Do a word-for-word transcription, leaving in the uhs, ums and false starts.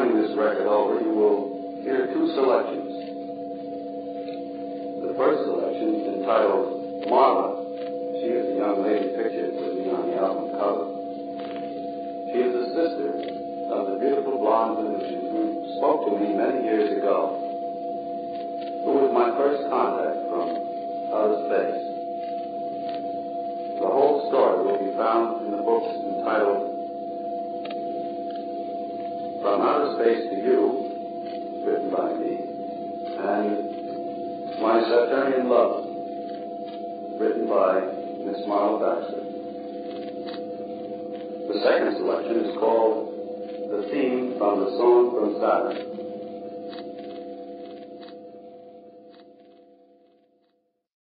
turning this record over, you will hear two selections. The first selection is entitled Marla. She is the young lady pictured with me on the album cover. She is the sister of the beautiful blonde Venusian who spoke to me many years ago, who was my first contact from outer space. The whole story will be found in the books entitled From Outer Space to You, written by me, and My Saturnian Love, written by Miss Marla Baxter. The second selection is called The Theme from the Song from Saturn.